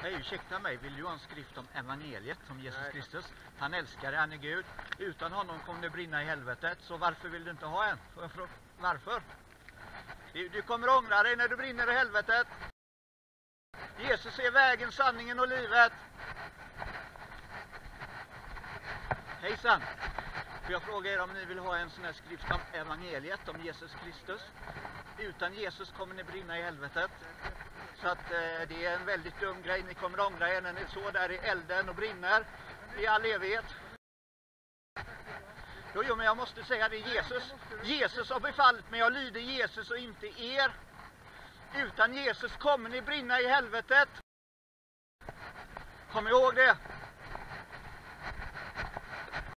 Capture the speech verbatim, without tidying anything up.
Hej, ursäkta mig, vill du ha en skrift om evangeliet, om Jesus Nej. Kristus? Han älskar dig, han är Gud. Utan honom kommer det brinna i helvetet. Så varför vill du inte ha en? Varför? Du, du kommer ångra dig när du brinner i helvetet. Jesus är vägen, sanningen och livet. Hejsan! Får jag fråga er om ni vill ha en sån här skrift om evangeliet, om Jesus Kristus? Utan Jesus kommer ni brinna i helvetet. Så att eh, det är en väldigt dum grej. Ni kommer ångra er när ni så där i elden och brinner i all evighet. Jo, jo, men jag måste säga det. Jesus, Jesus har befallt mig. Jag lyder Jesus och inte er. Utan Jesus kommer ni brinna i helvetet. Kom ihåg det.